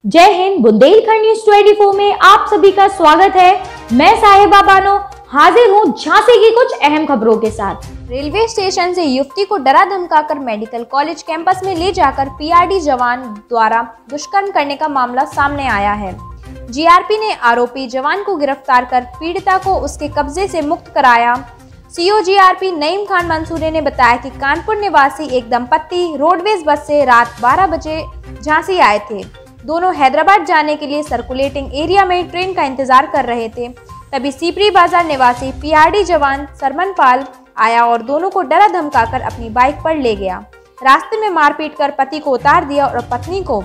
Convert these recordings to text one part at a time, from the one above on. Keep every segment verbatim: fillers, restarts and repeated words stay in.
जय हिंद। बुंदेलखंड न्यूज चौबीस में आप सभी का स्वागत है। मैं साहिबा बानो हाजिर हूँ झांसी की कुछ अहम खबरों के साथ। रेलवे स्टेशन से युवती को डरा धमकाकर मेडिकल कॉलेज कैंपस में ले जाकर पीआरडी जवान द्वारा दुष्कर्म करने का मामला सामने आया है। जीआरपी ने आरोपी जवान को गिरफ्तार कर पीड़िता को उसके कब्जे से मुक्त कराया। सीओ जीआरपी नईम खान मंसूरी ने बताया कि कानपुर निवासी एक दंपत्ति रोडवेज बस से रात बारह बजे झांसी आए थे। दोनों हैदराबाद जाने के लिए सर्कुलेटिंग एरिया में ट्रेन का इंतजार कर रहे थे। तभी सीपरी बाजार निवासी पीआरडी जवान सरमन पाल आया और दोनों को डरा धमकाकर अपनी बाइक पर ले गया। रास्ते में मारपीट कर पति को उतार दिया और पत्नी को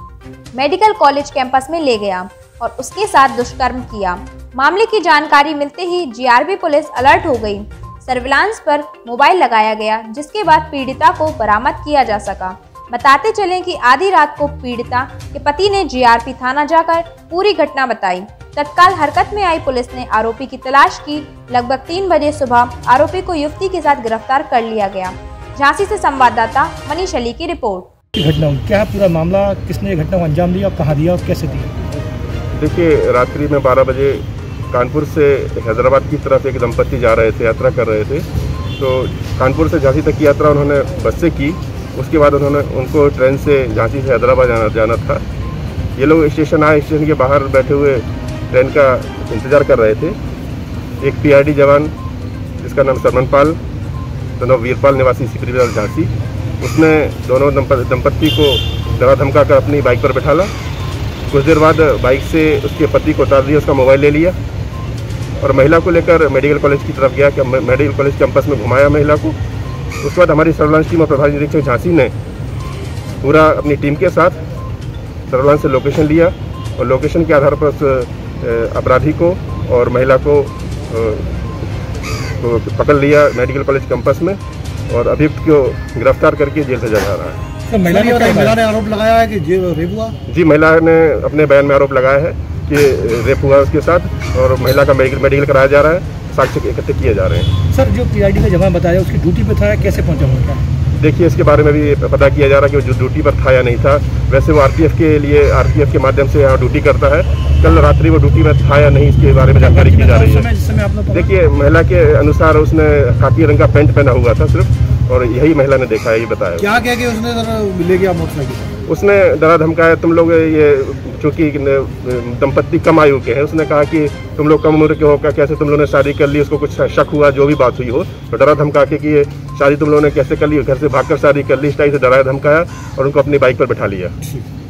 मेडिकल कॉलेज कैंपस में ले गया और उसके साथ दुष्कर्म किया। मामले की जानकारी मिलते ही जीआरपी पुलिस अलर्ट हो गई। सर्विलांस पर मोबाइल लगाया गया, जिसके बाद पीड़िता को बरामद किया जा सका। बताते चलें कि आधी रात को पीड़िता के पति ने जीआरपी थाना जाकर पूरी घटना बताई। तत्काल हरकत में आई पुलिस ने आरोपी की तलाश की। लगभग तीन बजे सुबह आरोपी को युवती के साथ गिरफ्तार कर लिया गया। झांसी से संवाददाता मनीष अली की रिपोर्ट। घटना क्या पूरा मामला, किसने घटना को अंजाम दिया, कहाँ दिया और कैसे दिया? देखिए, रात्रि में बारह बजे कानपुर से हैदराबाद की तरफ एक दंपत्ति जा रहे थे, यात्रा कर रहे थे। तो कानपुर से झांसी तक की यात्रा उन्होंने बस से की। उसके बाद उन्होंने उनको ट्रेन से झांसी से हैदराबाद जाना जाना था। ये लोग स्टेशन आए, स्टेशन के बाहर बैठे हुए ट्रेन का इंतज़ार कर रहे थे। एक पीआरडी जवान जिसका नाम सरमन पाल, दोनों वीरपाल निवासी सिपरी बाजार झांसी, उसने दोनों दंपत्ति को डरा धमका कर अपनी बाइक पर बैठाला। कुछ देर बाद बाइक से उसके पति को उतार दिया, उसका मोबाइल ले लिया और महिला को लेकर मेडिकल कॉलेज की तरफ गया। कि मेडिकल कॉलेज कैंपस में घुमाया महिला को। उसके बाद हमारी सर्विलांस टीम और प्रभारी निरीक्षक झांसी ने पूरा अपनी टीम के साथ सर्विलांस से लोकेशन लिया और लोकेशन के आधार पर उस अपराधी को और महिला को पकड़ लिया मेडिकल कॉलेज कैंपस में और अभियुक्त को गिरफ्तार करके जेल से जा रहा है। तो महिला ने महिला ने आरोप लगाया है कि रेप हुआ? जी, महिला ने अपने बयान में आरोप लगाया है कि रेप हुआ उसके साथ और महिला का मेडिकल मेडिकल कराया जा रहा है। साक्ष्य इकट्ठे किए जा रहे हैं। सर, जो पीआरडी का जवान बताया उसकी ड्यूटी पे था या कैसे पहुंचा हुआ था? देखिए, इसके बारे में भी पता किया जा रहा है कि वो जो ड्यूटी पर था या नहीं था। वैसे वो आरपीएफ के लिए आरपीएफ के माध्यम से यहाँ ड्यूटी करता है। कल रात्रि वो ड्यूटी में था या नहीं, इसके बारे में जानकारी की जा रही है। देखिए, महिला के अनुसार उसने खाकी रंग का पैंट पहना हुआ था सिर्फ, और यही महिला ने देखा है, ये बताया। क्या कह के उसने ले गया मोटरसाइकिल? उसने डरा धमकाया, तुम लोग ये चूंकि दंपत्ति कम आयु के हैं, उसने कहा कि तुम लोग कम उम्र के हो, क्या कैसे तुम लोगों ने शादी कर ली। उसको कुछ शक हुआ, जो भी बात हुई हो, तो डरा धमका के कि ये शादी तुम लोगों ने कैसे कर ली, घर से भागकर शादी कर ली, इस टाइप से डराया धमकाया और उनको अपनी बाइक पर बैठा लिया।